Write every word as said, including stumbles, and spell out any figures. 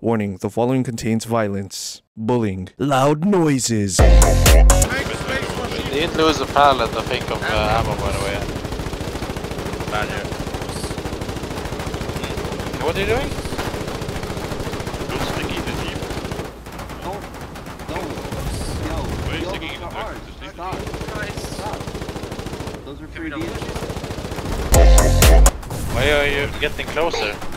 Warning, the following contains violence, bullying, loud noises. They didn't lose a pallet, I think, of uh, ammo, by the way. Badger. Mm. What are you doing? Don't stick in the deep. No, no, no. Why are you Yo, sticking in the hard. deep? Stop. Stop. Those are free deals. Why are you getting closer?